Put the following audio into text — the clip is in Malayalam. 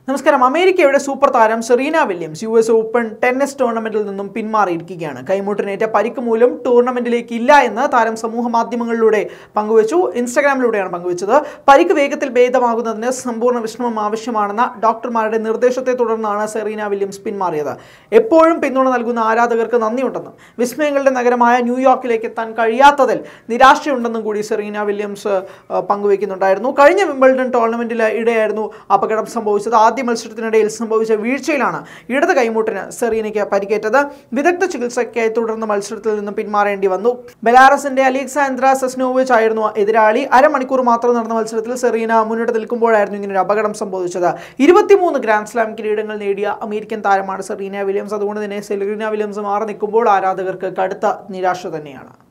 നമസ്കാരം. അമേരിക്കയുടെ സൂപ്പർ താരം Serena Williams US Open tennis ടൂർണമെന്റിൽ നിന്നും പിന്മാറിയിരിക്കുകയാണ്. കൈമുട്ടിനേറ്റ പരിക്ക് മൂലം ടൂർണമെന്റിലേക്ക് ഇല്ല എന്ന് താരം സമൂഹ മാധ്യമങ്ങളിലൂടെ പങ്കുവച്ചു. ഇൻസ്റ്റാഗ്രാമിലൂടെയാണ് പങ്കുവച്ചത്. പരിക്ക് വേഗത്തിൽ ഭേദമാകുന്നതിന് സമ്പൂർണ്ണ വിശ്രമം ആവശ്യമാണെന്ന ഡോക്ടർമാരുടെ നിർദ്ദേശത്തെ തുടർന്നാണ് സെറീന വില്യംസ് പിന്മാറിയത്. എപ്പോഴും പിന്തുണ നൽകുന്ന ആരാധകർക്ക് നന്ദിയുണ്ടെന്നും വിസ്മയങ്ങളുടെ നഗരമായ ന്യൂയോർക്കിലേക്ക് എത്താൻ കഴിയാത്തതിൽ നിരാശയുണ്ടെന്നും കൂടി സെറീന വില്യംസ് പങ്കുവയ്ക്കുന്നുണ്ടായിരുന്നു. കഴിഞ്ഞ വിംബിൾഡൺ ടൂർണമെന്റിൽ ഇടെയായിരുന്നു അപകടം സംഭവിച്ചത്. ആദ്യ മത്സരത്തിനിടയിൽ സംഭവിച്ച വീഴ്ചയിലാണ് ഇടത് കൈമുട്ടിന് സെറീനയ്ക്ക് പരിക്കേറ്റത്. വിദഗ്ധ ചികിത്സയ്ക്കായി തുടർന്ന് മത്സരത്തിൽ നിന്നും പിന്മാറേണ്ടി വന്നു. ബെലാറസിന്റെ അലക്സാന്ദ്ര സെസ്നോവിച്ച് ആയിരുന്നു എതിരാളി. അരമണിക്കൂർ മാത്രം നടന്ന മത്സരത്തിൽ സെറീന മുന്നിട്ട് നിൽക്കുമ്പോഴായിരുന്നു ഇങ്ങനൊരു അപകടം സംഭവിച്ചത്. 23 ഗ്രാൻഡ് സ്ലാം കിരീടങ്ങൾ നേടിയ അമേരിക്കൻ താരമാണ് സെറീന വില്യംസ്. അതുകൊണ്ട് തന്നെ സെറീന വില്യംസ് മാറി നിൽക്കുമ്പോൾ ആരാധകർക്ക് കടുത്ത നിരാശ തന്നെയാണ്.